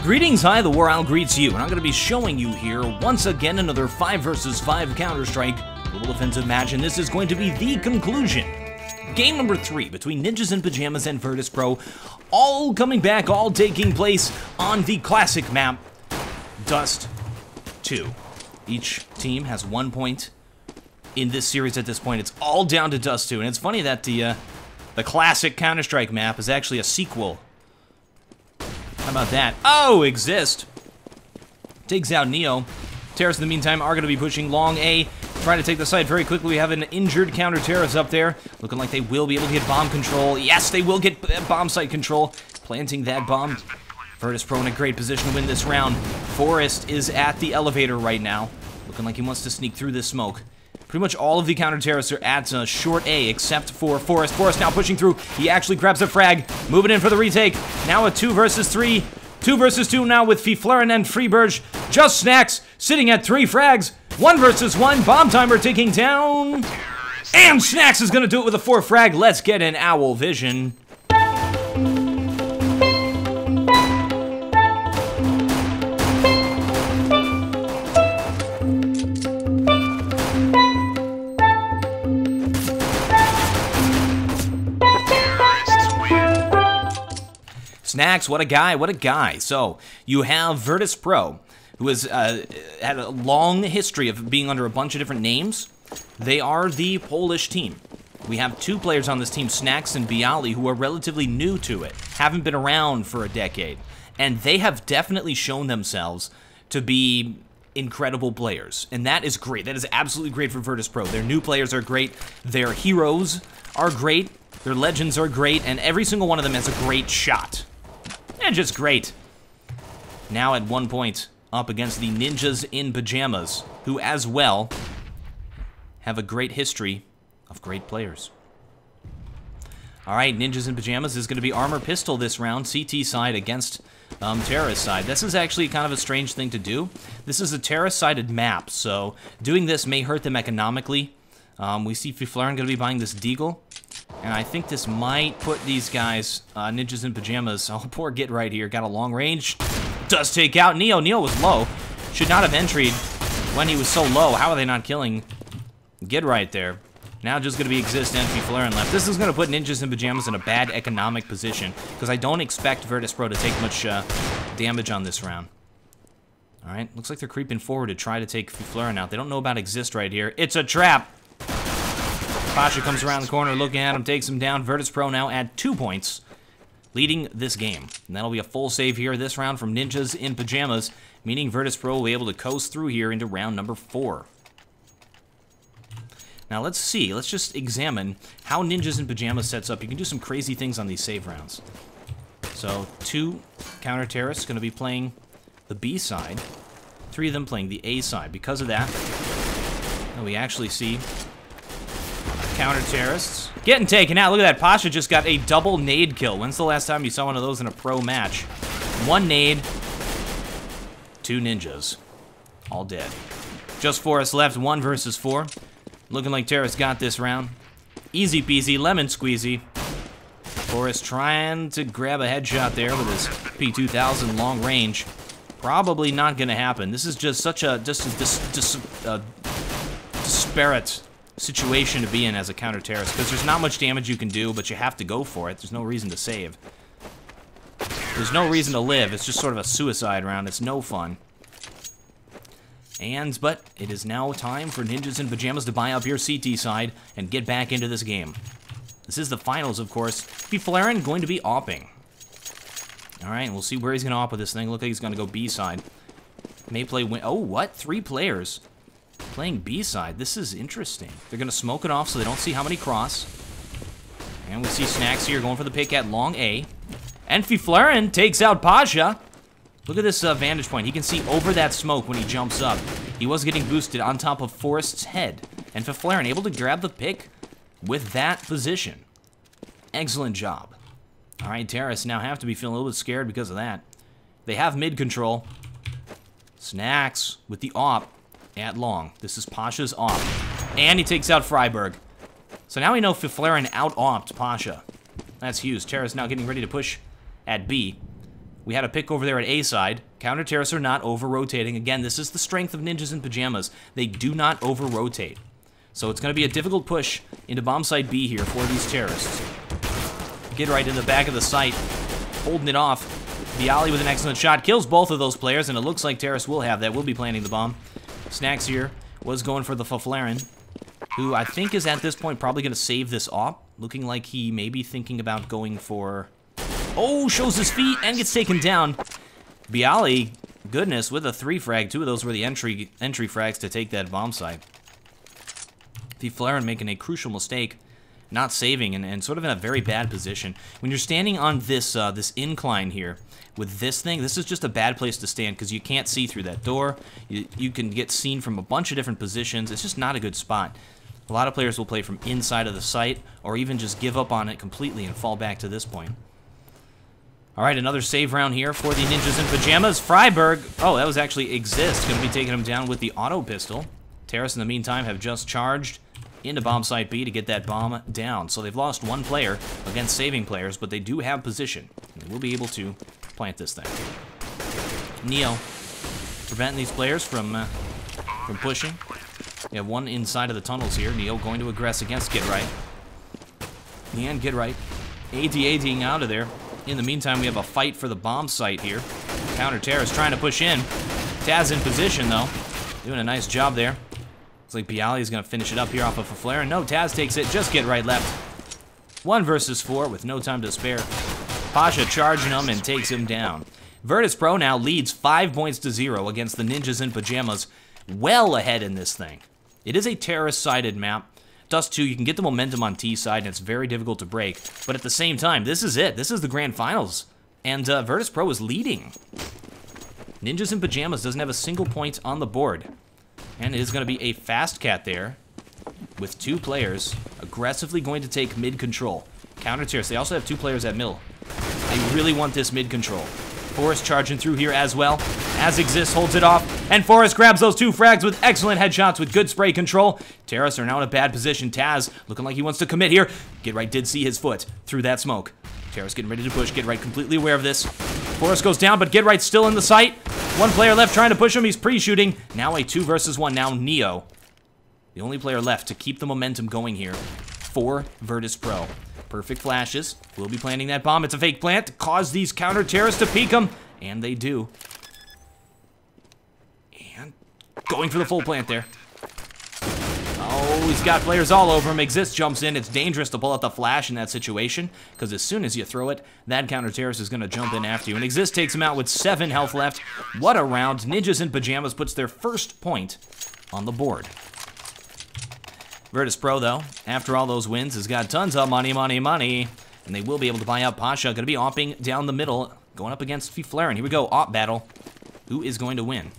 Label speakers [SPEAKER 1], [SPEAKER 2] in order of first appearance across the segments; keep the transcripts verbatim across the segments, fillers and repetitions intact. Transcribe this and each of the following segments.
[SPEAKER 1] Greetings, hi, TheWarOwl greets you, and I'm going to be showing you here, once again, another five versus five Counter-Strike Global Offensive match, and this is going to be the conclusion. Game number three between Ninjas in Pyjamas and Virtus.pro, all coming back, all taking place on the classic map, Dust two. Each team has one point in this series at this point. It's all down to Dust two, and it's funny that the, uh, the classic Counter-Strike map is actually a sequel. How about that? Oh, exist. Takes out Neo. Terrorists in the meantime are going to be pushing long A, trying to take the site very quickly. We have an injured counter-terrorist up there, looking like they will be able to get bomb control. Yes, they will get bomb site control, planting that bomb. Virtus.pro in a great position to win this round. Forrest is at the elevator right now, looking like he wants to sneak through this smoke. Pretty much all of the counter-terrorists are at uh, short A, except for Forrest. Forrest now pushing through. He actually grabs a frag, moving in for the retake. Now a two versus three. Two versus two now with Fiflaren and Freeburg. Just Snacks sitting at three frags. One versus one. Bomb timer ticking down. And Snacks is going to do it with a four frag. Let's get an owl vision. Snacks, what a guy, what a guy. So, you have Virtus.pro, who has uh, had a long history of being under a bunch of different names. They are the Polish team. We have two players on this team, Snacks and Bialy, who are relatively new to it, haven't been around for a decade. And they have definitely shown themselves to be incredible players. And that is great. That is absolutely great for Virtus.pro. Their new players are great. Their heroes are great. Their legends are great. And every single one of them has a great shot. And just great. Now at one point, up against the Ninjas in Pyjamas, who as well have a great history of great players. Alright, Ninjas in Pyjamas is going to be Armor Pistol this round, C T side against um, Terrorist side. This is actually kind of a strange thing to do. This is a Terrorist-sided map, so doing this may hurt them economically. Um, we see Fiflaren going to be buying this Deagle. And I think this might put these guys, uh, Ninjas in Pyjamas, oh, poor Git right here, got a long range, does take out Neo. Neo was low, should not have entried when he was so low. How are they not killing Git right there? Now just going to be Exist and Fiflaren left. This is going to put Ninjas in Pyjamas in a bad economic position, because I don't expect Virtus.pro to take much uh, damage on this round. Alright, looks like they're creeping forward to try to take Fiflaren out. They don't know about Exist right here. It's a trap! Pasha comes around the corner, looking at him, takes him down. Virtus.pro now at two points, leading this game. And that'll be a full save here this round from Ninjas in Pyjamas, meaning Virtus.pro will be able to coast through here into round number four. Now let's see, let's just examine how Ninjas in Pyjamas sets up. You can do some crazy things on these save rounds. So, two counter-terrorists going to be playing the B side, three of them playing the A side. Because of that, we actually see counter-terrorists getting taken out. Look at that, Pasha just got a double nade kill. When's the last time you saw one of those in a pro match? One nade, two ninjas, all dead. Just Forrest left, one versus four. Looking like Terrorists got this round. Easy peasy, lemon squeezy. Forrest trying to grab a headshot there with his P two thousand long range. Probably not gonna happen. This is just such a, just a dis, dis, uh, disparate situation to be in as a counter-terrorist, because there's not much damage you can do, but you have to go for it. There's no reason to save. There's no reason to live. It's just sort of a suicide round. It's no fun. And, but, it is now time for Ninjas in Pyjamas to buy up your C T side and get back into this game. This is the finals, of course. Fiflaren going to be opping. Alright, we'll see where he's going to op with this thing. Look like he's going to go B side. May play win. Oh, what? Three players playing B side. This is interesting. They're going to smoke it off so they don't see how many cross. And we see Snacks here going for the pick at long A. And Fiflaren takes out Pasha. Look at this uh, vantage point. He can see over that smoke when he jumps up. He was getting boosted on top of Forrest's head. And Fiflaren able to grab the pick with that position. Excellent job. Alright, Terrorists now have to be feeling a little bit scared because of that. They have mid control. Snacks with the op at long. This is Pasha's op. And he takes out Freiburg. So now we know Fiflaren out-opt Pasha. That's huge. Terrorists now getting ready to push at B. We had a pick over there at A side. Counter terrorists are not over-rotating. Again, this is the strength of Ninjas in Pyjamas. They do not over-rotate. So it's going to be a difficult push into bomb site B here for these terrorists. Get right in the back of the site, holding it off. Bialy with an excellent shot kills both of those players, and it looks like terrorists will have that. Will be planting the bomb. Snacks here was going for the Faflaren, who I think is at this point probably going to save this op. Looking like he may be thinking about going for... Oh, shows his feet and gets taken down. Bialy, goodness, with a three frag. Two of those were the entry entry frags to take that bomb site. Faflaren making a crucial mistake, not saving, and, and sort of in a very bad position. When you're standing on this uh, this incline here with this thing, this is just a bad place to stand because you can't see through that door. You, you can get seen from a bunch of different positions. It's just not a good spot. A lot of players will play from inside of the site or even just give up on it completely and fall back to this point. All right, another save round here for the Ninjas in Pyjamas. Freiburg, oh, that was actually Exist, going to be taking him down with the auto pistol. Terrorists, in the meantime, have just charged into bomb site B to get that bomb down. So they've lost one player against saving players, but they do have position. And they will be able to plant this thing. Neo preventing these players from uh, from pushing. We have one inside of the tunnels here. Neo going to aggress against Get Right. And Get Right AT-ATing out of there. In the meantime, we have a fight for the bomb site here. Counter terrorist trying to push in. Taz in position, though. Doing a nice job there. Looks like Bialy is going to finish it up here off of Faflaren. No, Taz takes it. Just Get Right left. One versus four with no time to spare. Pasha charging him and takes him down. Virtus.pro now leads five points to zero against the Ninjas in Pyjamas. Well ahead in this thing. It is a terrorist-sided map. Dust two, you can get the momentum on T side, and it's very difficult to break. But at the same time, this is it. This is the grand finals. And uh, Virtus.pro is leading. Ninjas in Pyjamas doesn't have a single point on the board. And it is going to be a fast cat there with two players aggressively going to take mid control. Counter terrorists. They also have two players at middle. They really want this mid control. Forrest charging through here as well. As Exist holds it off. And Forrest grabs those two frags with excellent headshots with good spray control. Terrorists are now in a bad position. Taz looking like he wants to commit here. Get Right did see his foot through that smoke. Terrorists getting ready to push. Get Right completely aware of this. Forrest goes down, but Get Right still in the sight. One player left trying to push him. He's pre-shooting. Now a two versus one. Now Neo, the only player left to keep the momentum going here for Virtus.pro. Perfect flashes. We'll be planting that bomb. It's a fake plant to cause these counter terrorists to peek them. And they do. And going for the full plant there. Oh, he's got players all over him. Exist jumps in. It's dangerous to pull out the flash in that situation, because as soon as you throw it, that counter terrorist is going to jump in after you. And Exist takes him out with seven health left. What a round. Ninjas in Pyjamas puts their first point on the board. Virtus.pro, though, after all those wins, has got tons of money, money, money. And they will be able to buy out Pasha. Going to be opping down the middle, going up against Faflaren. Here we go, op battle. Who is going to win?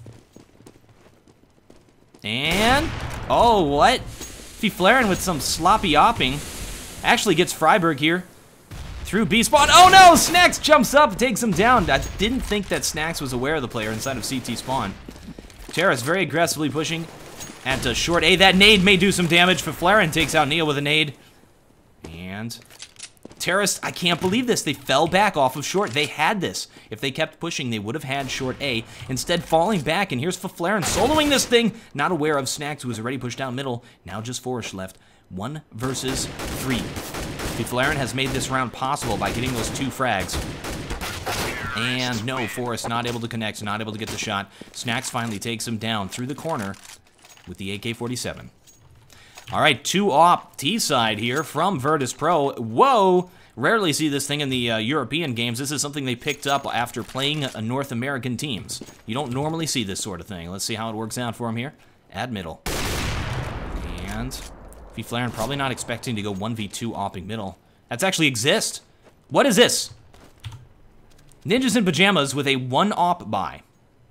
[SPEAKER 1] And, oh, what? Faflaren with some sloppy opping. Actually gets Freiburg here through B spawn. Oh no, Snacks jumps up, takes him down. I didn't think that Snacks was aware of the player inside of C T spawn. Terrace very aggressively pushing at uh, short A. That nade may do some damage. Faflaren takes out Neo with a nade. And Terrace, I can't believe this. They fell back off of short. They had this. If they kept pushing, they would have had short A. Instead, falling back, and here's Faflaren soloing this thing. Not aware of Snacks, who was already pushed down middle. Now just Forrest left. One versus three. Faflaren has made this round possible by getting those two frags. And no, Forrest not able to connect, not able to get the shot. Snacks finally takes him down through the corner with the A K forty-seven. All right, two op T side here from Virtus.pro. Whoa! Rarely see this thing in the uh, European games. This is something they picked up after playing uh, North American teams. You don't normally see this sort of thing. Let's see how it works out for him here. Add middle. And Faflaren probably not expecting to go one v two opping middle. That's actually Exist. What is this? Ninjas in Pyjamas with a one op buy.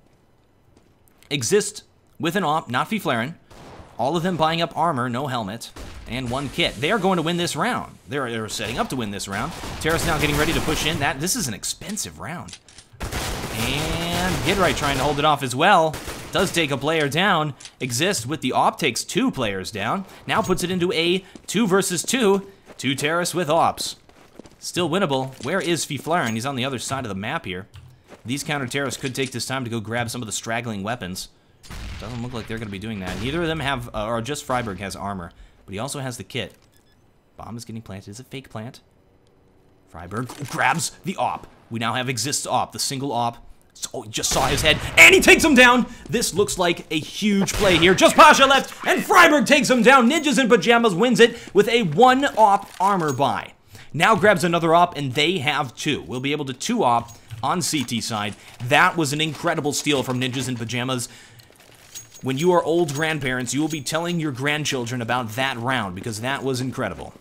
[SPEAKER 1] Exist with an op, not Faflaren. All of them buying up armor, no helmet, and one kit. They are going to win this round. They're, they're setting up to win this round. Terrace now getting ready to push in. That This is an expensive round. And Get Right trying to hold it off as well. Does take a player down. Exist with the op takes two players down. Now puts it into a two versus two. Two Terrace with ops. Still winnable. Where is Faflaren? He's on the other side of the map here. These counter-terrorists could take this time to go grab some of the straggling weapons. Doesn't look like they're going to be doing that. Neither of them have, uh, or just Freiburg has armor, but he also has the kit. Bomb is getting planted. Is it fake plant? Freiburg grabs the op. We now have exists op, the single op. Oh, he just saw his head, and he takes him down! This looks like a huge play here. Just Pasha left, and Freiburg takes him down. Ninjas in Pyjamas wins it with a one-op armor buy. Now grabs another op, and they have two. We'll be able to two-op on C T side. That was an incredible steal from Ninjas in Pyjamas. When you are old grandparents, you will be telling your grandchildren about that round, because that was incredible.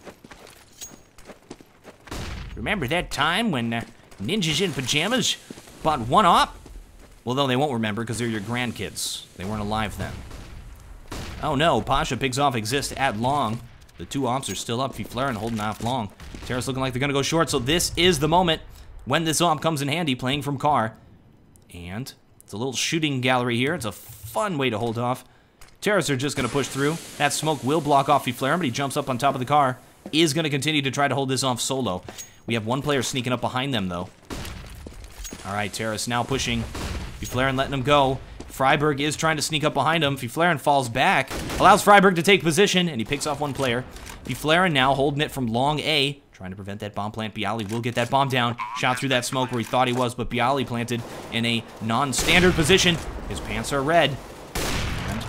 [SPEAKER 1] Remember that time when uh, Ninjas in Pyjamas bought one op? Well, though they won't remember because they're your grandkids. They weren't alive then. Oh no, Pasha picks off Exist at long. The two ops are still up. Fiflaren holding off long. Terrace looking like they're going to go short, so this is the moment when this op comes in handy, playing from car. And it's a little shooting gallery here. It's a fun way to hold off. Terrace are just going to push through. That smoke will block off Fiflaren, but he jumps up on top of the car. Is going to continue to try to hold this off solo. We have one player sneaking up behind them, though. All right, Terrace now pushing. Fiflaren letting him go. Freiburg is trying to sneak up behind him. Fiflaren falls back, allows Freiburg to take position, and he picks off one player. Fiflaren now holding it from long A, trying to prevent that bomb plant. Bialy will get that bomb down. Shot through that smoke where he thought he was, but Bialy planted in a non-standard position. His pants are red. And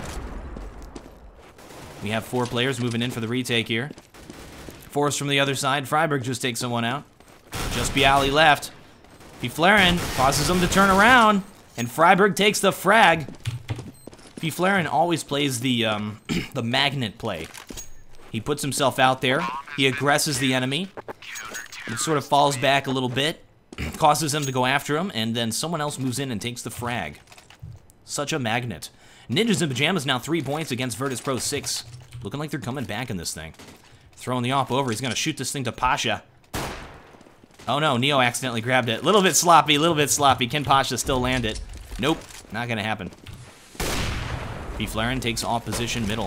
[SPEAKER 1] we have four players moving in for the retake here. Force from the other side. Freiburg just takes someone out. Just Bialy left. Fiflaren causes him to turn around, and Freiburg takes the frag. Fiflaren always plays the um, the magnet play. He puts himself out there. He aggresses the enemy. He sort of falls back a little bit, causes them to go after him, and then someone else moves in and takes the frag. Such a magnet. Ninjas in Pyjamas now three points against Virtus.pro six. Looking like they're coming back in this thing. Throwing the op over. He's going to shoot this thing to Pasha. Oh no, Neo accidentally grabbed it. A little bit sloppy, a little bit sloppy. Can Pasha still land it? Nope, not going to happen. Fiflaren takes off position middle.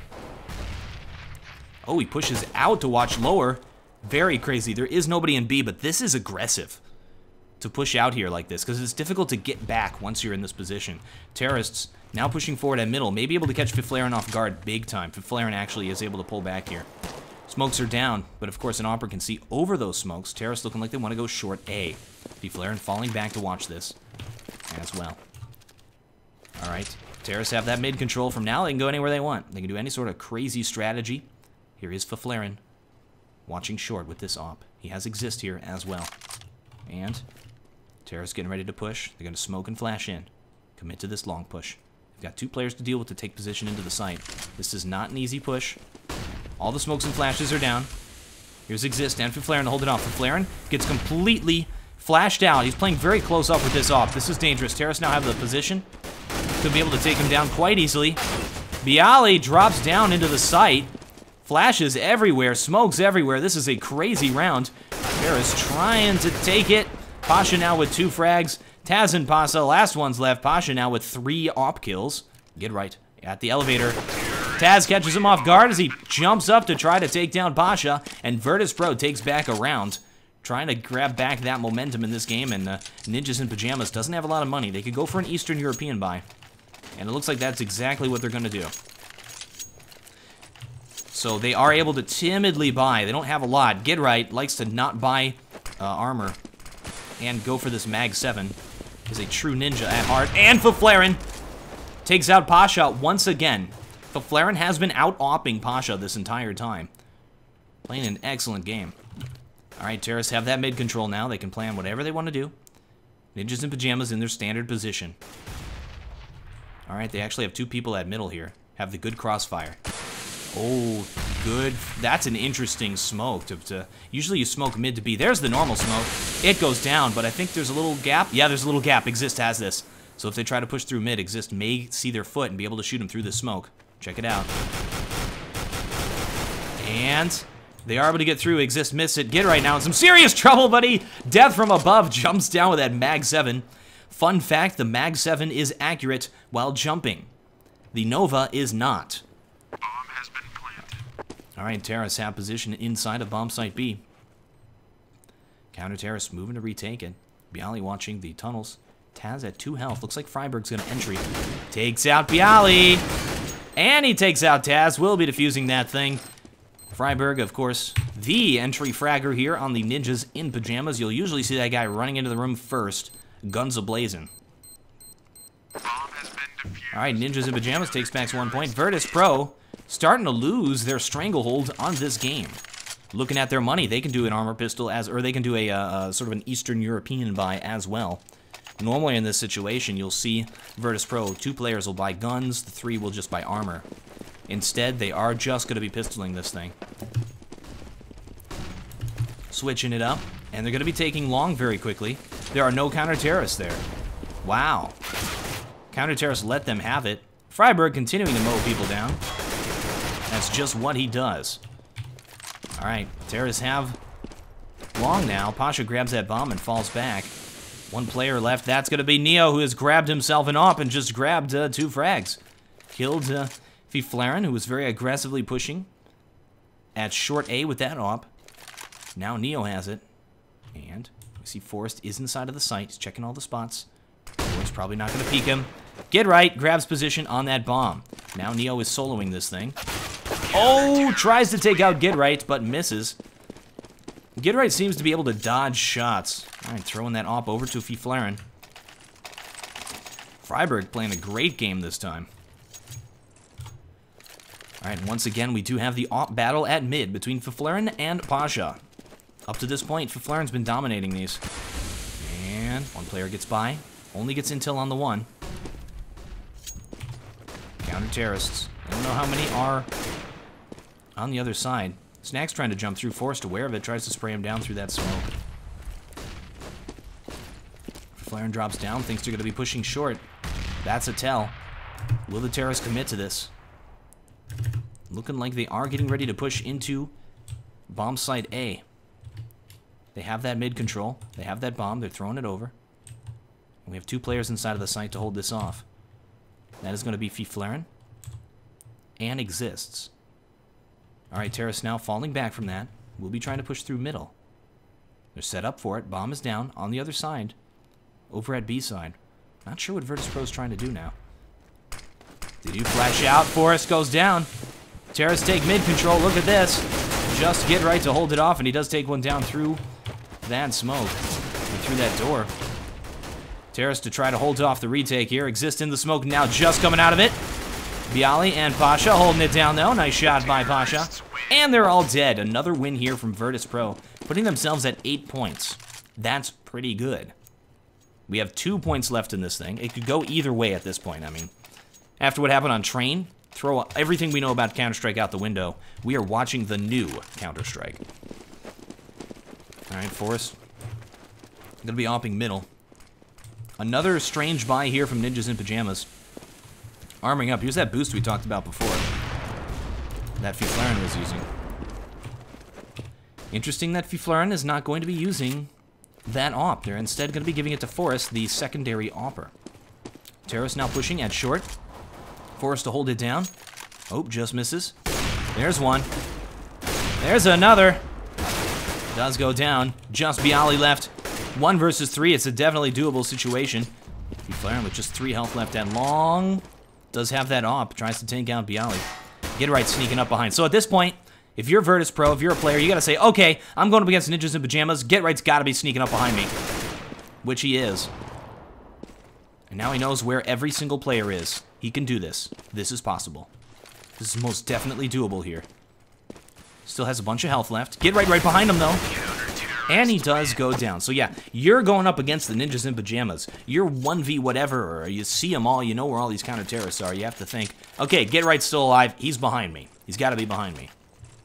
[SPEAKER 1] Oh, he pushes out to watch lower. Very crazy. There is nobody in B, but this is aggressive to push out here like this because it's difficult to get back once you're in this position. Terrorists now pushing forward at middle, may be able to catch Fiflaren off guard big time. Fiflaren actually is able to pull back here. Smokes are down, but of course an opera can see over those smokes. Terrace looking like they want to go short A. Fiflaren falling back to watch this as well. All right, Terrace have that mid control. From now they can go anywhere they want. They can do any sort of crazy strategy. Here is Fiflaren watching short with this op. He has Exist here as well. And Terrace getting ready to push. They're going to smoke and flash in. Commit to this long push. They've got two players to deal with to take position into the site. This is not an easy push. All the smokes and flashes are down. Here's Exist and Fiflaren to hold it off. Fiflaren gets completely flashed out. He's playing very close up with this op. This is dangerous. Terrace now have the position. Could be able to take him down quite easily. Bialy drops down into the site. Flashes everywhere. Smokes everywhere. This is a crazy round. Terrace trying to take it. Pasha now with two frags. Taz and Pasha, last one's left. Pasha now with three op kills. Get right at the elevator. Taz catches him off guard as he jumps up to try to take down Pasha, and Virtus.pro takes back a round, trying to grab back that momentum in this game, and uh, Ninjas in Pyjamas doesn't have a lot of money. They could go for an Eastern European buy, and it looks like that's exactly what they're going to do. So they are able to timidly buy. They don't have a lot. Get right likes to not buy uh, armor and go for this mag seven. Is a true ninja at heart, and Fiflaren takes out Pasha once again. Fiflaren has been out-opping Pasha this entire time. Playing an excellent game. Alright, Terrace have that mid-control now. They can plan whatever they want to do. Ninjas in Pyjamas in their standard position. Alright, they actually have two people at middle here. Have the good crossfire. Oh, good. That's an interesting smoke. To, to Usually you smoke mid to B. There's the normal smoke. It goes down, but I think there's a little gap. Yeah, there's a little gap. Exist has this. So if they try to push through mid, Exist may see their foot and be able to shoot them through the smoke. Check it out. And they are able to get through. Exist miss it. Get right now in some serious trouble, buddy. Death from above jumps down with that mag seven. Fun fact, the mag seven is accurate while jumping. The Nova is not. Bomb has been planted. All right, Terrace have position inside of bomb site B. Counter Terrace moving to retake it. Bialy watching the tunnels. Taz at two health. Looks like Freiberg's going to entry. Takes out Bialy. And he takes out Taz. Will be defusing that thing. Freiberg, of course, the entry fragger here on the Ninjas in Pyjamas. You'll usually see that guy running into the room first. Guns a-blazing. Alright, Ninjas in Pyjamas takes back one point. Virtus.pro starting to lose their stranglehold on this game. Looking at their money, they can do an armor pistol, as, or they can do a uh, uh, sort of an Eastern European buy as well. Normally in this situation, you'll see Virtus.pro, two players will buy guns, the three will just buy armor. Instead, they are just going to be pistoling this thing. Switching it up, and they're going to be taking long very quickly. There are no counter-terrorists there. Wow. Counter-terrorists let them have it. Freiberg continuing to mow people down. That's just what he does. Alright, terrorists have long now. Pasha grabs that bomb and falls back. One player left. That's going to be Neo, who has grabbed himself an op and just grabbed uh, two frags. Killed uh, Fiflaren, who was very aggressively pushing at short A with that op. Now Neo has it. And we see Forrest is inside of the site. He's checking all the spots. He's probably not going to peek him. Get right, grabs position on that bomb. Now Neo is soloing this thing. Oh, tries to take out Get Right, but misses. Get Right seems to be able to dodge shots. All right, throwing that op over to Fiflaren. Freiberg playing a great game this time. All right, once again, we do have the op battle at mid between Fiflaren and Pasha. Up to this point, Fiflaren's been dominating these. And one player gets by. Only gets intel on the one. Counter-terrorists. I don't know how many are on the other side. Snack's trying to jump through. Forrest, aware of it, tries to spray him down through that smoke. Fiflaren drops down, thinks they're going to be pushing short. That's a tell. Will the terrorists commit to this? Looking like they are getting ready to push into bomb site A. They have that mid control. They have that bomb. They're throwing it over. And we have two players inside of the site to hold this off. That is going to be Fiflaren and Exists. Alright, terrorists now falling back from that. We'll be trying to push through middle. They're set up for it. Bomb is down on the other side. Over at B side. Not sure what Virtus.pro is trying to do now. Did you flash out? Forrest goes down. Terrorists take mid control. Look at this. Just Get Right to hold it off, and he does take one down through that smoke. And through that door. Terrorists to try to hold off the retake here. Exist in the smoke now, just coming out of it. Bialy and Pasha holding it down, though. Nice shot by Pasha. And they're all dead. Another win here from Virtus.pro, putting themselves at eight points. That's pretty good. We have two points left in this thing. It could go either way at this point. I mean, after what happened on Train, throw everything we know about Counter-Strike out the window. We are watching the new Counter-Strike. All right, Forrest. Going to be opping middle. Another strange buy here from Ninjas in Pyjamas. Arming up. Here's that boost we talked about before. That Fiflaren was using. Interesting that Fiflaren is not going to be using that op. They're instead going to be giving it to Forrest, the secondary opper. Terrorist now pushing at short. Forrest to hold it down. Oh, just misses. There's one. There's another. Does go down. Just Bialy left. One versus three. It's a definitely doable situation. Fiflaren with just three health left at long. Does have that op. Tries to take out Bialy. Get Right sneaking up behind. So at this point, if you're Virtus.pro, if you're a player, you got to say, okay, I'm going up against Ninjas in Pyjamas. Get Right's got to be sneaking up behind me. Which he is. And now he knows where every single player is. He can do this. This is possible. This is most definitely doable here. Still has a bunch of health left. Get Right right behind him, though. And he does go down. So yeah, you're going up against the Ninjas in Pyjamas. You're one v whatever, or you see them all, you know where all these counter-terrorists are. You have to think, okay, Get Right's still alive. He's behind me. He's got to be behind me.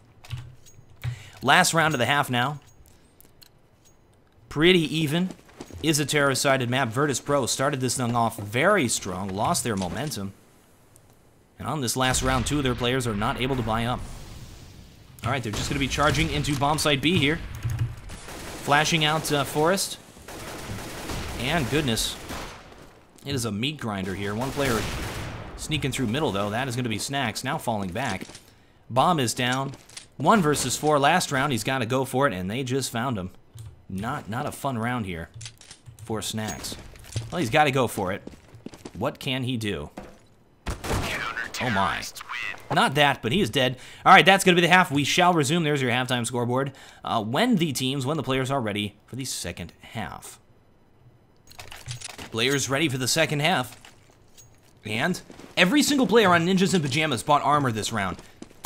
[SPEAKER 1] Last round of the half now. Pretty even. Is a terrorist-sided map. Virtus.pro started this thing off very strong, lost their momentum. And on this last round, two of their players are not able to buy up. Alright, they're just going to be charging into bomb site B here. Flashing out uh, Forrest. And goodness, it is a meat grinder here. One player sneaking through middle, though. That is going to be Snacks, now falling back. Bomb is down. One versus four. Last round, he's got to go for it, and they just found him. Not, not a fun round here for Snacks. Well, he's got to go for it. What can he do? Oh my. Not that, but he is dead. All right, that's going to be the half. We shall resume. There's your halftime scoreboard. Uh, when the teams, when the players are ready for the second half. Players ready for the second half. And every single player on Ninjas in Pyjamas bought armor this round.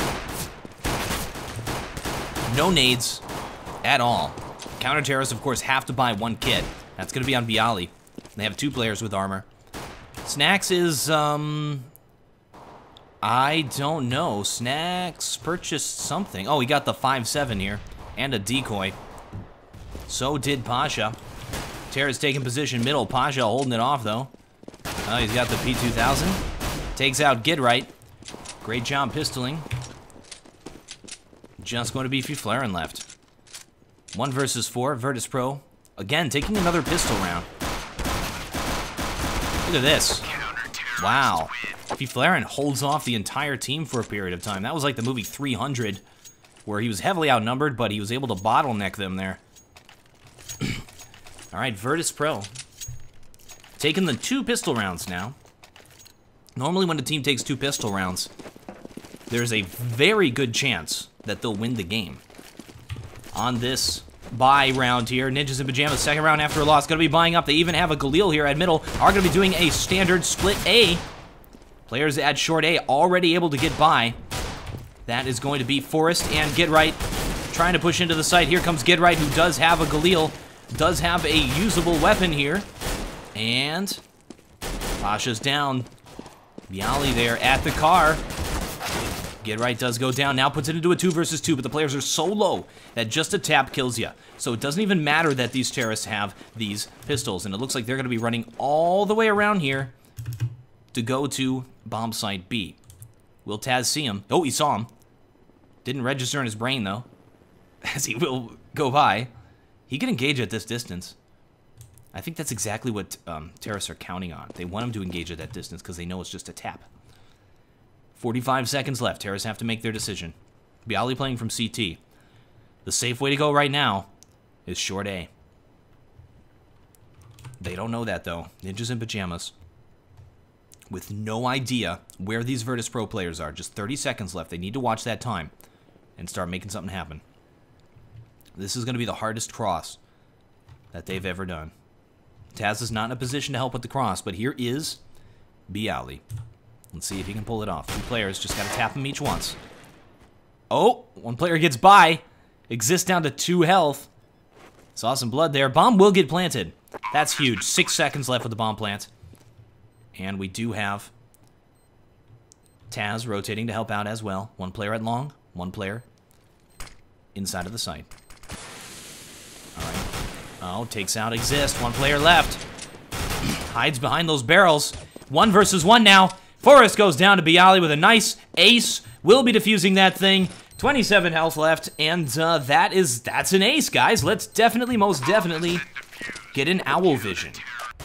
[SPEAKER 1] No nades at all. Counter-terrorists, of course, have to buy one kit. That's going to be on Bialy. They have two players with armor. Snacks is, um... I don't know. Snacks purchased something. Oh, he got the five seven here. And a decoy. So did Pasha. Terra's taking position middle. Pasha holding it off, though. Oh, he's got the P two thousand. Takes out Gidright. Great job pistoling. Just going to be Fiflaren left. One versus four. Virtus.pro. Again, taking another pistol round. Look at this. Wow. Fiflaren holds off the entire team for a period of time. That was like the movie three hundred, where he was heavily outnumbered, but he was able to bottleneck them there. All right, Virtus.pro. Taking the two pistol rounds now. Normally when a team takes two pistol rounds, there's a very good chance that they'll win the game. On this bye round here, Ninjas in Pyjamas, second round after a loss, going to be buying up. They even have a Galil here at middle, are going to be doing a standard split A. Players at short A already able to get by. That is going to be Forrest and Gidright trying to push into the site. Here comes Gidright, who does have a Galil, does have a usable weapon here. And Pasha's down. Bialy there at the car. Gidright does go down, now puts it into a two versus two, but the players are so low that just a tap kills you. So it doesn't even matter that these terrorists have these pistols, and it looks like they're going to be running all the way around here to go to bomb site B. Will Taz see him? Oh, he saw him. Didn't register in his brain, though, as he will go by. He can engage at this distance. I think that's exactly what um, terrorists are counting on. They want him to engage at that distance because they know it's just a tap. forty-five seconds left. Terrorists have to make their decision. Bialy playing from C T. The safe way to go right now is short A. They don't know that, though. Ninjas in Pyjamas, with no idea where these Virtus.pro players are. Just thirty seconds left. They need to watch that time and start making something happen. This is going to be the hardest cross that they've ever done. Taz is not in a position to help with the cross, but here is Bialy. Let's see if he can pull it off. Two players, just got to tap him each once. Oh, one player gets by. Exists down to two health. Saw some blood there. Bomb will get planted. That's huge. Six seconds left with the bomb plant. And we do have Taz rotating to help out as well. One player at long, one player inside of the site. All right. Oh, takes out Exist. One player left. Hides behind those barrels. One versus one now. Forrest goes down to Bialy with a nice ace. Will be defusing that thing. twenty-seven health left, and uh, that is that's an ace, guys. Let's definitely, most definitely, get an owl vision.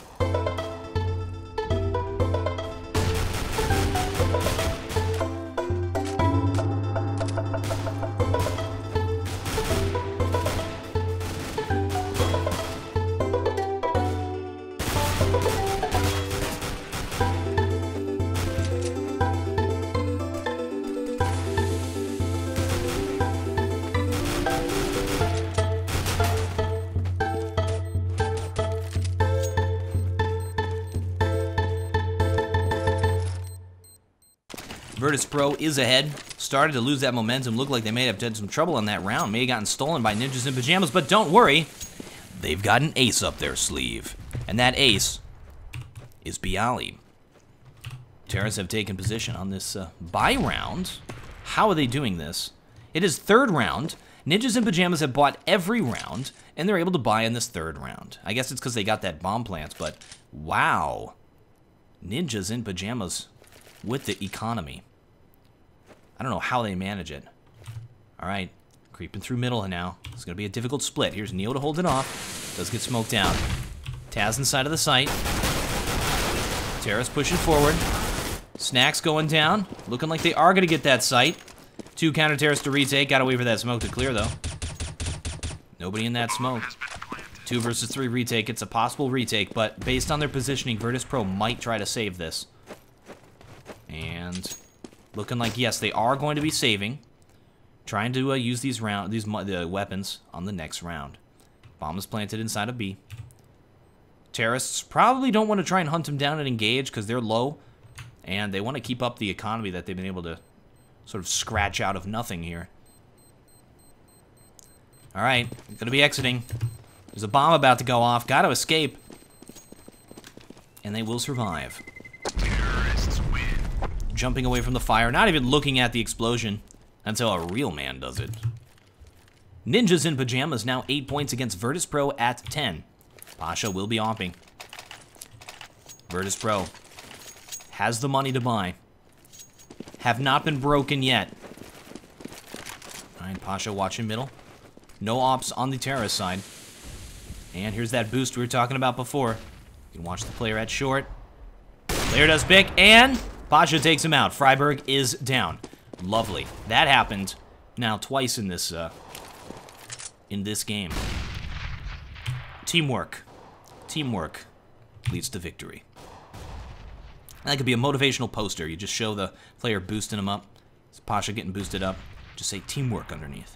[SPEAKER 1] Virtus.pro is ahead. Started to lose that momentum. Looked like they may have had some trouble on that round. May have gotten stolen by Ninjas in Pyjamas, but don't worry. They've got an ace up their sleeve. And that ace is Bialy. Terrorists have taken position on this uh, bye round. How are they doing this? It is third round. Ninjas in Pyjamas have bought every round, and they're able to buy in this third round. I guess it's because they got that bomb plant, but wow. Ninjas in Pyjamas with the economy. I don't know how they manage it. All right, creeping through middle now. It's going to be a difficult split. Here's Neo to hold it off. Does get smoked down. Taz inside of the site. Terrace pushing forward. Snacks going down. Looking like they are going to get that site. Two counter terrorists to retake. Got to wait for that smoke to clear, though. Nobody in that smoke. Two versus three retake. It's a possible retake, but based on their positioning, Virtus.pro might try to save this. And looking like, yes, they are going to be saving. Trying to uh, use these round these uh, weapons on the next round. Bomb is planted inside of B. Terrorists probably don't want to try and hunt them down and engage because they're low. And they want to keep up the economy that they've been able to sort of scratch out of nothing here. Alright, gonna be exiting. There's a bomb about to go off. Gotta escape. And they will survive.
[SPEAKER 2] Terrorists win.
[SPEAKER 1] Jumping away from the fire, not even looking at the explosion. That's how a real man does it. Ninjas in Pyjamas now eight points against Virtus.pro at ten. Pasha will be opping. Virtus.pro has the money to buy. Have not been broken yet. Alright, Pasha watching middle. No ops on the terrorist side. And here's that boost we were talking about before. You can watch the player at short. Player does pick, and Pasha takes him out. Freiburg is down. Lovely. That happened now twice in this uh, in this game. Teamwork. Teamwork leads to victory. That could be a motivational poster. You just show the player boosting him up. It's Pasha getting boosted up. Just say teamwork underneath.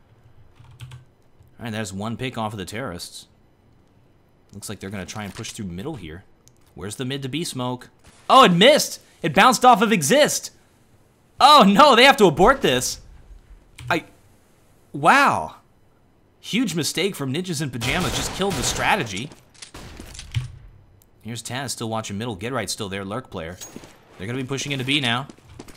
[SPEAKER 1] Alright, there's one pick off of the terrorists. Looks like they're going to try and push through middle here. Where's the mid to B smoke? Oh, it missed! It bounced off of exist! Oh no, they have to abort this. I... Wow. Huge mistake from Ninjas in Pyjamas. Just killed the strategy. Here's Taz still watching middle. Get Right still there, lurk player. They're going to be pushing into B now.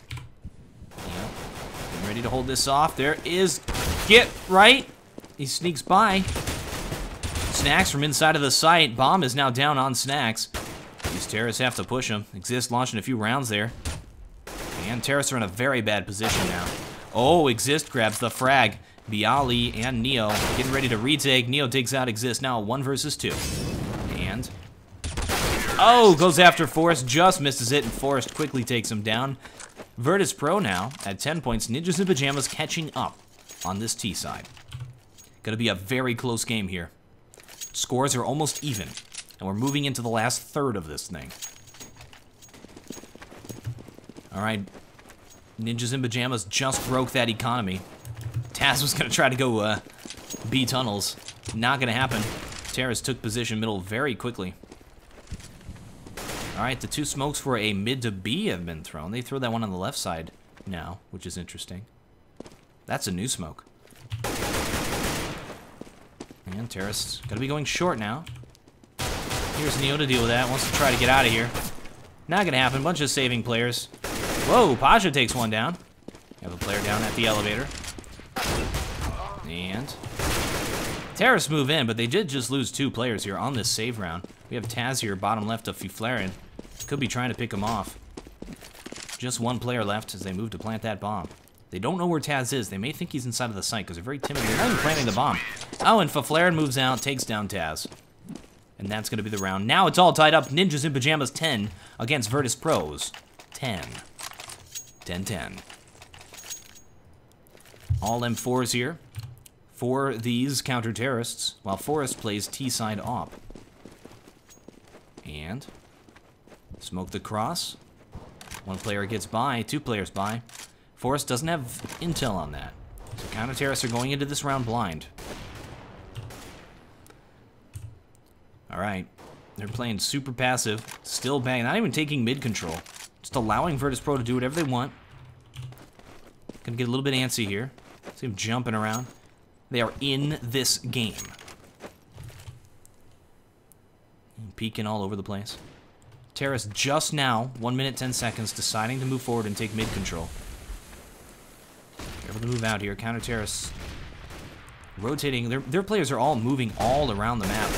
[SPEAKER 1] Yep. Getting ready to hold this off. There is Get Right. He sneaks by. Snacks from inside of the site. Bomb is now down on Snacks. These terrorists have to push him. Exist launching a few rounds there. And terrorists are in a very bad position now. Oh, Exist grabs the frag. Bialy and Neo getting ready to retake. Neo takes out Exist. Now one versus two. And... Oh, goes after Forrest. Just misses it, and Forrest quickly takes him down. Virtus.pro now at ten points. Ninjas in Pyjamas catching up on this T side. Gonna be a very close game here. Scores are almost even, and we're moving into the last third of this thing. Alright, Ninjas in Pyjamas just broke that economy. Taz was gonna try to go uh, B tunnels. Not gonna happen. Terrorists took position middle very quickly. Alright, the two smokes for a mid to B have been thrown. They throw that one on the left side now, which is interesting. That's a new smoke. And terrorists gonna be going short now. Here's Neo to deal with that. Wants to try to get out of here. Not gonna happen. Bunch of saving players. Whoa, Pasha takes one down. You have a player down at the elevator. And terrorists move in, but they did just lose two players here on this save round. We have Taz here, bottom left of Fiflaren. Could be trying to pick him off. Just one player left as they move to plant that bomb. They don't know where Taz is. They may think he's inside of the site because they're very timid. They're not even planting the bomb. Oh, and Fiflaren moves out, takes down Taz. And that's going to be the round. Now it's all tied up. Ninjas in Pyjamas ten against Virtus.pro's ten. ten ten. All M fours here for these counter-terrorists, while Forrest plays T-side op. And smoke the cross. One player gets by, two players by. Forrest doesn't have intel on that. So counter-terrorists are going into this round blind. Alright. They're playing super passive. Still bang. Not even taking mid control. Just allowing Virtus.pro to do whatever they want. Gonna get a little bit antsy here. See them jumping around. They are in this game. Peeking all over the place. Terrorists just now, one minute, ten seconds, deciding to move forward and take mid control. They're able to move out here. Counter-terrorists rotating. Their, their players are all moving all around the map.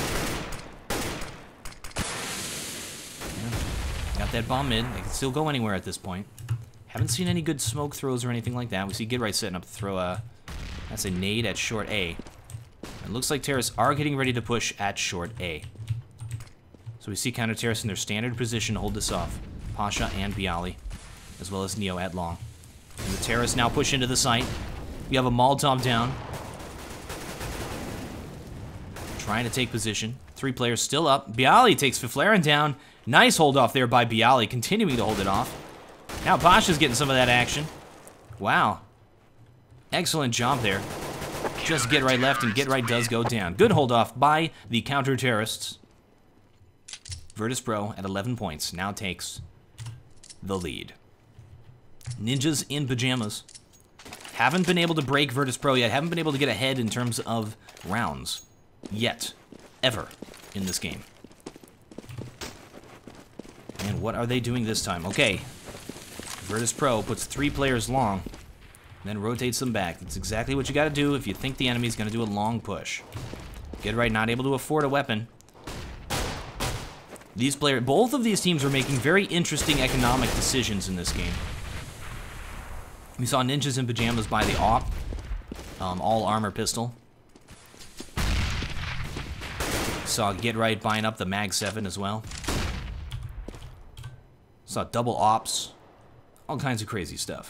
[SPEAKER 1] Yeah. Got that bomb mid. They can still go anywhere at this point. Haven't seen any good smoke throws or anything like that. We see Get Right setting up to throw a... That's a nade at short A. It looks like terrorists are getting ready to push at short A. So we see counter-terrorists in their standard position to hold this off. Pasha and Bialy, as well as Neo at long. And the terrorists now push into the site. We have a Molotov down. trying to take position. Three players still up. Bialy takes Fiflaren down. Nice hold off there by Bialy, continuing to hold it off. Now Pasha's getting some of that action. Wow. Excellent job there. Just get right left, and get right does go down. Good hold off by the counter-terrorists. Virtus.pro at eleven points now takes the lead. Ninjas in Pyjamas haven't been able to break Virtus.pro yet. Haven't been able to get ahead in terms of rounds yet. Ever in this game. And what are they doing this time? Okay. Virtus.pro puts three players long, then rotates them back. That's exactly what you got to do if you think the enemy's going to do a long push. Get right, not able to afford a weapon. These players, both of these teams are making very interesting economic decisions in this game. We saw Ninjas in Pyjamas buy the A W P, um, all armor pistol. Saw Get Right buying up the Mag seven as well. Saw double ops. All kinds of crazy stuff.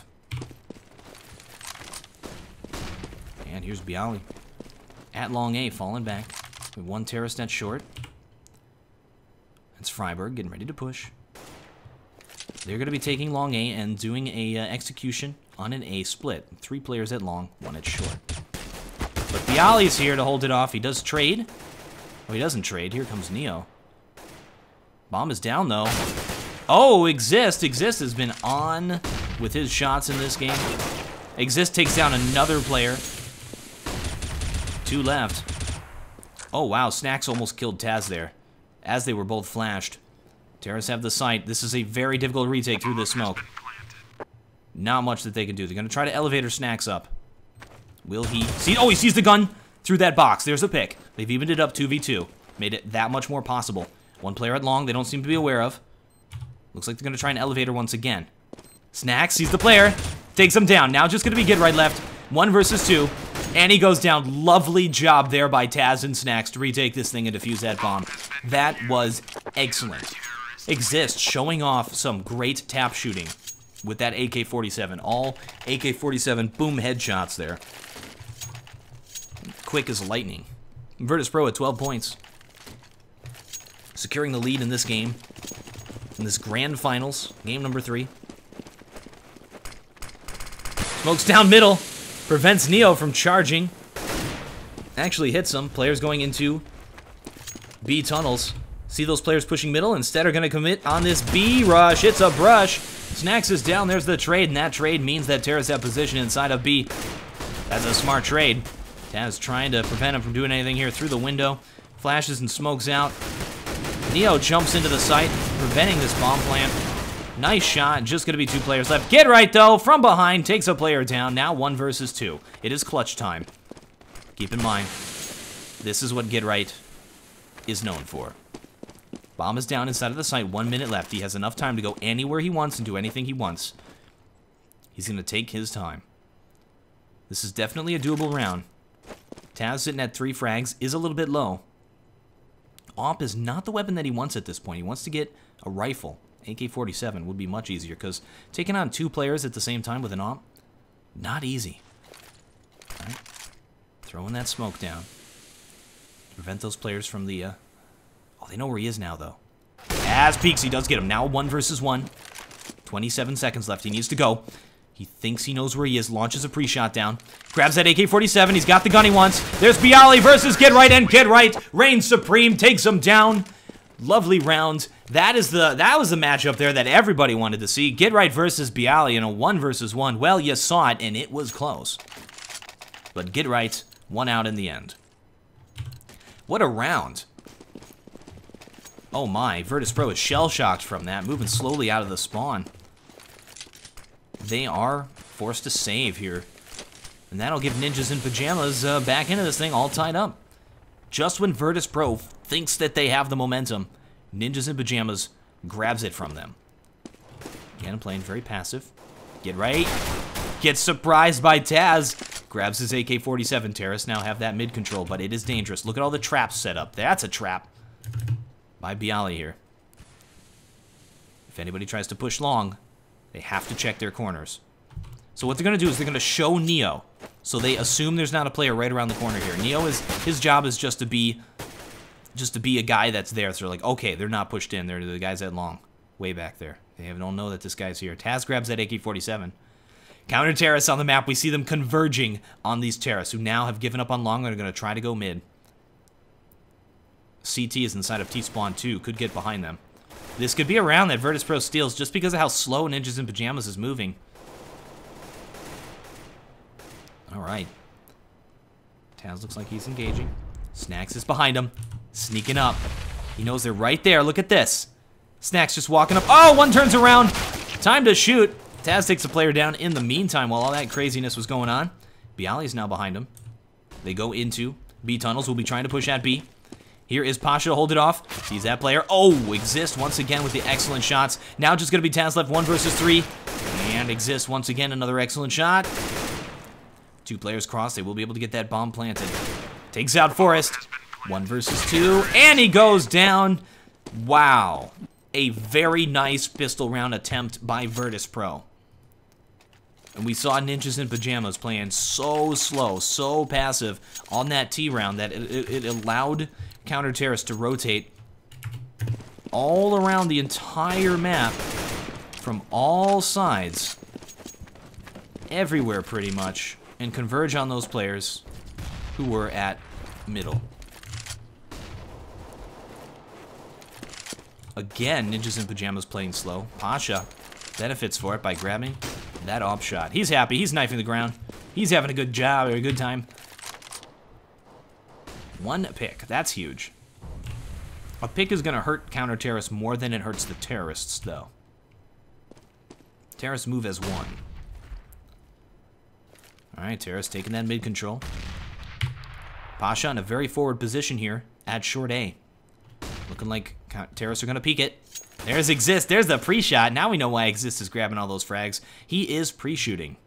[SPEAKER 1] And here's Bialy. At long A, falling back. With one terrorist net short. That's Freiburg getting ready to push. They're going to be taking long A and doing a uh, execution on an A split. Three players at long, one at short. But Bialy's here to hold it off. He does trade. Oh, he doesn't trade. Here comes Neo. Bomb is down, though. Oh, Exist. Exist has been on with his shots in this game. Exist takes down another player. Two left. Oh, wow. Snacks almost killed Taz there, as they were both flashed. Terrorists have the sight. This is a very difficult retake through this smoke. Not much that they can do. They're going to try to elevator Snacks up. Will he see? Oh, he sees the gun through that box. There's a pick. They've evened it up two v two. Made it that much more possible. One player at long they don't seem to be aware of. Looks like they're going to try an elevator once again. Snacks sees the player. Takes him down. Now just going to be Get Right left. One versus two. And he goes down. Lovely job there by Taz and Snacks to retake this thing and defuse that bomb. That was excellent. Exist showing off some great tap shooting with that A K forty-seven. All A K forty-seven boom headshots there. Quick as lightning. Virtus.pro at twelve points. Securing the lead in this game. In this grand finals. Game number three. Smokes down middle. Prevents Neo from charging. Actually hits him. Players going into B tunnels. See those players pushing middle? Instead are going to commit on this B rush. It's a brush. Snacks is down. There's the trade, and that trade means that Terrace have position inside of B. That's a smart trade. Taz trying to prevent him from doing anything here through the window. Flashes and smokes out. Neo jumps into the site, preventing this bomb plant. Nice shot. Just going to be two players left. Get Right, though, from behind, takes a player down. Now one versus two. It is clutch time. Keep in mind, this is what Get Right is known for. Bomb is down inside of the site. One minute left. He has enough time to go anywhere he wants and do anything he wants. He's going to take his time. This is definitely a doable round. Taz sitting at three frags is a little bit low. A W P is not the weapon that he wants at this point. He wants to get a rifle. A K forty-seven would be much easier because taking on two players at the same time with an A W P, not easy. All right. Throwing that smoke down. Prevent those players from the... Uh... Oh, they know where he is now, though. As peeks, he does get him. Now one versus one. twenty-seven seconds left. He needs to go. He thinks he knows where he is. Launches a pre-shot down. Grabs that A K forty-seven. He's got the gun he wants. There's Bialy versus Get Right, and Get Right reigns supreme. Takes him down. Lovely round. That is the that was the matchup there that everybody wanted to see. Get Right versus Bialy in a one versus one. Well, you saw it, and it was close. But Get Right won out in the end. What a round. Oh my, Virtus.pro is shell-shocked from that, moving slowly out of the spawn. They are forced to save here. And that'll give Ninjas in Pyjamas uh, back into this thing all tied up. Just when Virtus.pro thinks that they have the momentum, Ninjas in Pyjamas grabs it from them. Again, playing very passive. Get Right. Gets surprised by Taz. Grabs his A K forty-seven. Terrace now have that mid control, but it is dangerous. Look at all the traps set up. That's a trap by Bialy here. If anybody tries to push long, they have to check their corners. So what they're going to do is they're going to show Neo. So they assume there's not a player right around the corner here. Neo is, his job is just to be, just to be a guy that's there. So they're like, okay, they're not pushed in. They're the guys that long, way back there. They don't know that this guy's here. Taz grabs that A K forty-seven. Counter terrorists on the map. We see them converging on these terrorists who now have given up on long. They're going to try to go mid. C T is inside of T-Spawn two. Could get behind them. This could be a round that Virtus.pro steals just because of how slow Ninjas in Pyjamas is moving. All right. Taz looks like he's engaging. Snacks is behind him. Sneaking up. He knows they're right there. Look at this. Snacks just walking up. Oh, one turns around. Time to shoot. Taz takes a player down in the meantime while all that craziness was going on. Bialy's now behind him. They go into B tunnels. We'll be trying to push at B. Here is Pasha to hold it off. Sees that player. Oh, Exist once again with the excellent shots. Now just going to be Taz left one versus three. And Exist once again, another excellent shot. Two players cross. They will be able to get that bomb planted. Takes out Forrest. One versus two. And he goes down. Wow. A very nice pistol round attempt by Virtus.pro. And we saw Ninjas in Pyjamas playing so slow, so passive on that T round that it, it, it allowed counter-terrorists to rotate all around the entire map from all sides, everywhere pretty much, and converge on those players who were at middle. Again, Ninjas in Pyjamas playing slow. Pasha benefits for it by grabbing that op shot. He's happy. He's knifing the ground. He's having a good job or a good time. One pick. That's huge. A pick is going to hurt counter-terrorists more than it hurts the terrorists, though. Terrorists move as one. Alright, terrorists taking that mid-control. Pasha in a very forward position here at short A. Looking like terrorists are going to peek it. There's Exist. There's the pre-shot. Now we know why Exist is grabbing all those frags. He is pre-shooting.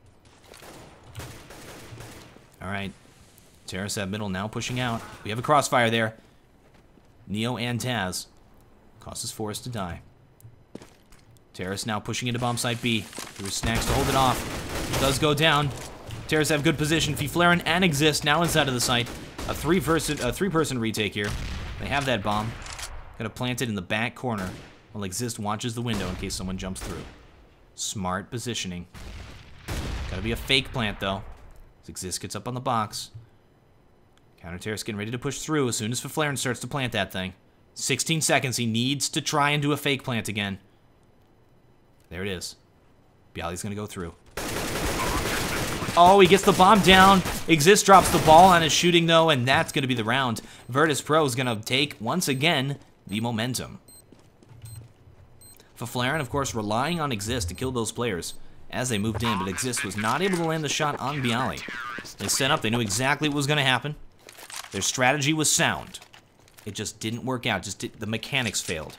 [SPEAKER 1] Alright. Terrorists at middle now pushing out. We have a crossfire there. Neo and Taz. Causes Forrest to die. Terrorists now pushing into bomb site B. Here's Snacks to hold it off. It does go down. Terrorists have good position. Fiflaren and Exist now inside of the site. A three-person a three-person retake here. They have that bomb. Gonna plant it in the back corner while Exist watches the window in case someone jumps through. Smart positioning. Gotta be a fake plant, though. As Exist gets up on the box. Counter-terrorist getting ready to push through as soon as Fiflaren starts to plant that thing. sixteen seconds. He needs to try and do a fake plant again. There it is. Bialy's gonna go through. Oh, he gets the bomb down. Exist drops the ball on his shooting, though, and that's gonna be the round. Virtus.pro is gonna take, once again, the momentum. Fiflaren, of course, relying on Exist to kill those players as they moved in, but Exist was not able to land the shot on Bialy. They set up. They knew exactly what was gonna happen. Their strategy was sound. It just didn't work out. Just did, the mechanics failed.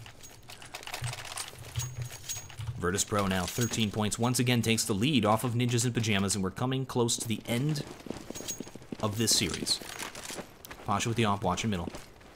[SPEAKER 1] Virtus.pro now thirteen points. Once again takes the lead off of Ninjas in Pyjamas, and we're coming close to the end of this series. Pasha with the op, watch in middle.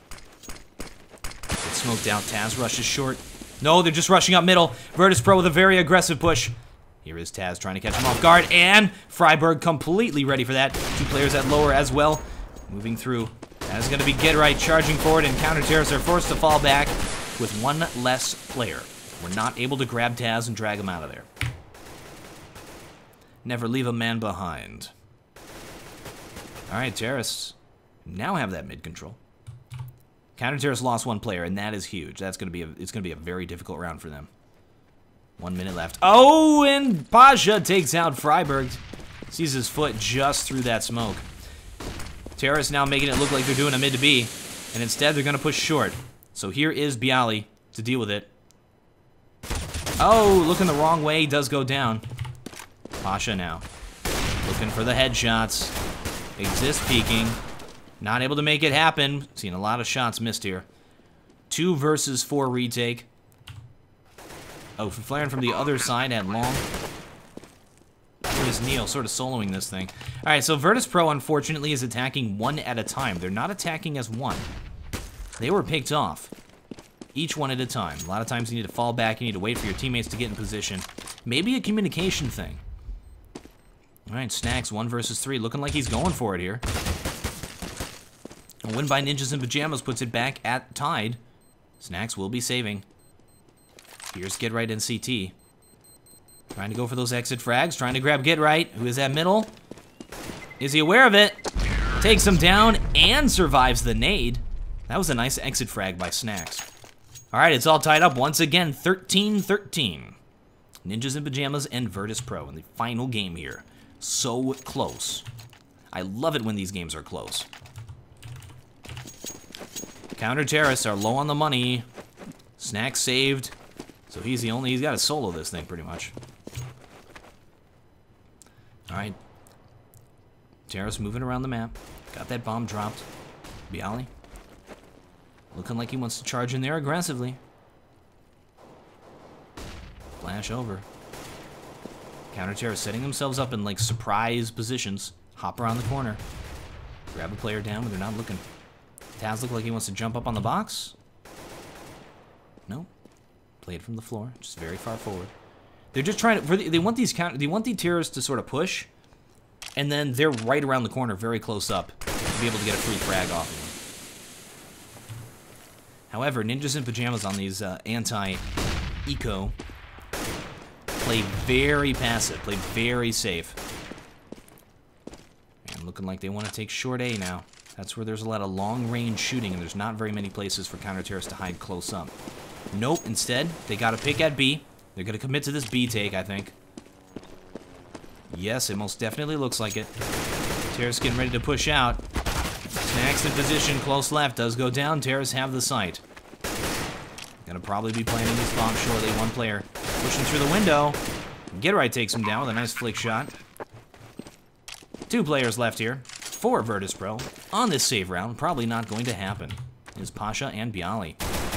[SPEAKER 1] Gets smoked out. Taz rushes short. No, they're just rushing up middle. Virtus.pro with a very aggressive push. Here is Taz trying to catch him off guard, and Freiburg completely ready for that. Two players at lower as well. Moving through. That is going to be Get Right charging forward, and counter-terrorists are forced to fall back with one less player. We're not able to grab Taz and drag him out of there. Never leave a man behind. Alright, terrorists now have that mid-control. Counter-terrorists lost one player, and that is huge. That's gonna be a, it's gonna be a very difficult round for them. One minute left. Oh, and Pasha takes out Freiburg. Sees his foot just through that smoke. Terrorists now making it look like they're doing a mid to B, and instead they're gonna push short. So here is Bialy to deal with it. Oh, looking the wrong way, does go down. Pasha now. Looking for the headshots. Exist peeking. Not able to make it happen. Seeing a lot of shots missed here. Two versus four retake. Oh, Fiflaren from the other side had long. Here is Neil sort of soloing this thing. Alright, so Virtus.pro unfortunately is attacking one at a time. They're not attacking as one. They were picked off. Each one at a time. A lot of times you need to fall back, you need to wait for your teammates to get in position. Maybe a communication thing. All right, Snacks, one versus three. Looking like he's going for it here. A win by Ninjas in Pyjamas puts it back at tied. Snacks will be saving. Here's Get Right and C T. Trying to go for those exit frags. Trying to grab Get Right, who is at middle. Is he aware of it? Takes him down and survives the nade. That was a nice exit frag by Snacks. All right, it's all tied up once again, thirteen thirteen. Ninjas in Pyjamas and Virtus.pro in the final game here. So close. I love it when these games are close. Counter terrorists are low on the money. Snacks saved. So he's the only, he's got to solo this thing pretty much. All right. Terrorists moving around the map. Got that bomb dropped. Bialy. Looking like he wants to charge in there aggressively. Flash over. Counter terrorists setting themselves up in like surprise positions. Hop around the corner. Grab a player down when they're not looking. Taz look like he wants to jump up on the box. No. Played from the floor, just very far forward. They're just trying to. They want these counter. They want the terrorists to sort of push, and then they're right around the corner, very close up, to be able to get a free frag off of them. However, Ninjas in Pyjamas on these uh, anti-eco play very passive, play very safe, and looking like they want to take short A now. That's where there's a lot of long-range shooting, and there's not very many places for counter-terrorists to hide close up. Nope, instead, they got to pick at B. They're going to commit to this B take, I think. Yes, it most definitely looks like it. Terrorists getting ready to push out. Snacks in position, close left, does go down. Terrorists have the sight. Gonna probably be planting this bomb shortly. One player pushing through the window. Get Right takes him down with a nice flick shot. Two players left here for Virtus.pro on this save round. Probably not going to happen. Is Pasha and Bialy.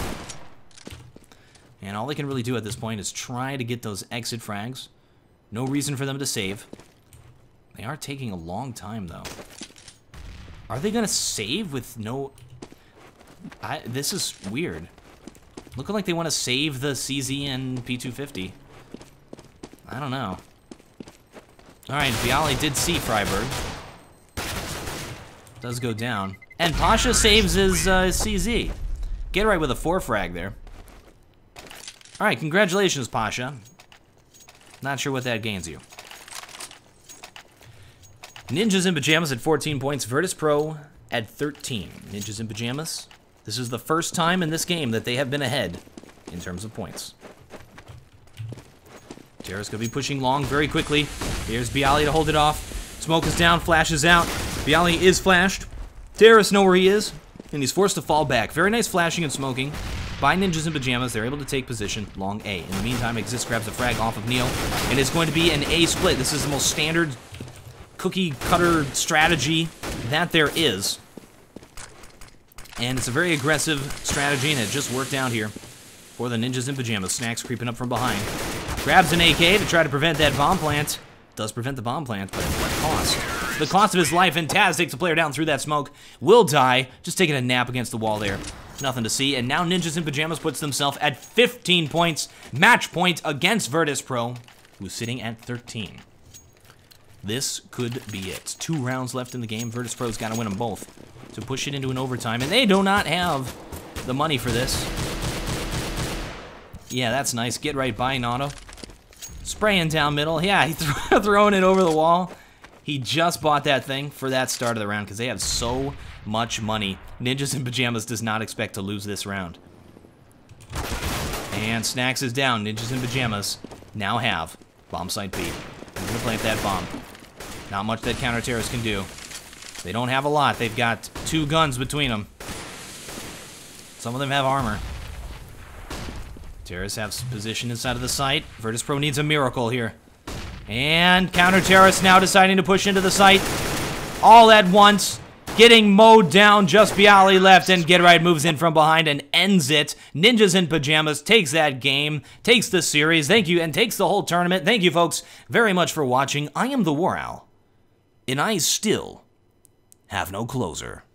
[SPEAKER 1] And all they can really do at this point is try to get those exit frags. No reason for them to save. They are taking a long time, though. Are they going to save with no... I, this is weird. Looking like they want to save the C Z and P two fifty. I don't know. Alright, Bialy did see Freiberg. Does go down. And Pasha saves his uh, C Z. Get Right with a four frag there. Alright, congratulations, Pasha. Not sure what that gains you. Ninjas in Pyjamas at fourteen points. Virtus.pro at thirteen. Ninjas in Pyjamas. This is the first time in this game that they have been ahead in terms of points. Terra's going to be pushing long very quickly. Here's Bialy to hold it off. Smoke is down, flashes out. Bialy is flashed. Terrorists know where he is, and he's forced to fall back. Very nice flashing and smoking by Ninjas in Pyjamas. They're able to take position, long A. In the meantime, Exist grabs a frag off of Neil, and it's going to be an A split. This is the most standard cookie cutter strategy that there is. And it's a very aggressive strategy, and it just worked out here for the Ninjas in Pyjamas. Snacks creeping up from behind. Grabs an A K to try to prevent that bomb plant. Does prevent the bomb plant, but at what cost? The cost of his life, and Taz takes the player down through that smoke. Will die. Just taking a nap against the wall there. Nothing to see. And now Ninjas in Pyjamas puts themselves at fifteen points. Match point against Virtus.pro, who's sitting at thirteen. This could be it. Two rounds left in the game. Virtus.pro's got to win them both to push it into an overtime, and they do not have the money for this. Yeah, that's nice. Get Right by Nato. Spraying down middle. Yeah, he's th throwing it over the wall. He just bought that thing for that start of the round because they have so much money. Ninjas in Pyjamas does not expect to lose this round. And Snacks is down. Ninjas in Pyjamas now have bomb site B. They're going to plant that bomb. Not much that counter-terrorists can do. They don't have a lot. They've got two guns between them. Some of them have armor. Terrorists have position inside of the site. Virtus.pro needs a miracle here. And counter-terrorists now deciding to push into the site. All at once. Getting mowed down. Just Bialy left, and Get Right moves in from behind and ends it. Ninjas in Pyjamas takes that game, takes the series. Thank you, and takes the whole tournament. Thank you, folks, very much for watching. I am TheWarOwl, and I still have no closer.